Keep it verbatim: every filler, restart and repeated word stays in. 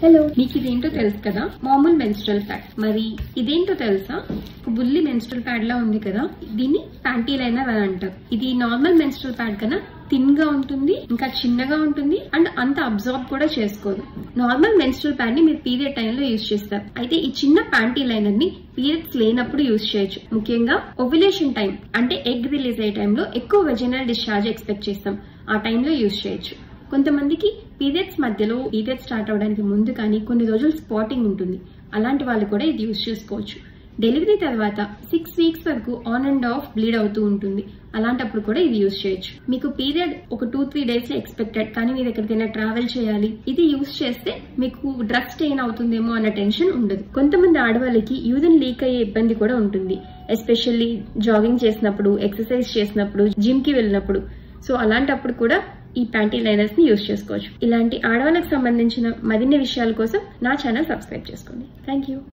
Hello, మీకు ఇదేంటో తెలుసు కదా, మామూలు మెన్స్ట్రల్ ప్యాడ్. మరి ఇదేంటో తెలుసా? బుల్లి మెన్స్ట్రల్ ప్యాడ్ లా ఉంది కదా, దీన్ని ప్యాంటీ లైనర్ అని అంటారు. ఇది నార్మల్ మెన్స్ట్రల్ ప్యాడ్ కన్నా థిన్ గా ఉంటుంది, ఇంకా చిన్నగా ఉంటుంది, అండ్ అంత అబ్జార్బ్ కూడా చేసుకోదు. నార్మల్ మెన్స్ట్రల్ ప్యాడ్ ని మీరు పీరియడ్ టైంలో యూజ్ చేస్తారు. అయితే ఈ చిన్న ప్యాంటీ లైనర్ ని పీరియడ్స్ లేనప్పుడు యూజ్ చేయొచ్చు. ముఖ్యంగా ఓవ్యులేషన్ టైం అంటే ఎగ్ రిలీజ్ అయ్యే టైంలో ఎక్కువ వెజైనల్ డిశ్చార్జ్ ఎక్స్పెక్ట్ చేస్తాం, ఆ టైంలో యూజ్ చేయొచ్చు. కొంతమందికి పీరియడ్స్ మధ్యలో పీరియడ్స్ స్టార్ట్ అవడానికి ముందు కానీ కొన్ని రోజులు స్పాటింగ్ ఉంటుంది, అలాంటి వాళ్ళు కూడా ఇది యూజ్ చేసుకోవచ్చు. డెలివరీ తర్వాత సిక్స్ వీక్స్ వరకు ఆన్ అండ్ ఆఫ్ బ్లీడ్ అవుతూ ఉంటుంది, అలాంటప్పుడు కూడా ఇది యూజ్ చేయొచ్చు. మీకు పీరియడ్ ఒక టూ త్రీ డేస్ లో ఎక్స్పెక్టెడ్, కానీ మీరు ఎక్కడికైనా ట్రావెల్ చేయాలి, ఇది యూజ్ చేస్తే మీకు డ్రగ్ స్టెయిన్ అవుతుందేమో అన్న టెన్షన్ ఉండదు. కొంతమంది ఆడవాళ్ళకి యూరిన్ లీక్ అయ్యే ఇబ్బంది కూడా ఉంటుంది, ఎస్పెషల్లీ జాగింగ్ చేసినప్పుడు, ఎక్సర్సైజ్ చేసినప్పుడు, జిమ్ కి వెళ్ళినప్పుడు. సో అలాంటప్పుడు కూడా ఈ ప్యాంటీ లైనర్స్ ని యూజ్ చేసుకోవచ్చు. ఇలాంటి ఆడవాళ్ళకి సంబంధించిన మరిన్ని విషయాల కోసం నా ఛానల్ సబ్స్క్రైబ్ చేసుకోండి. Thank you.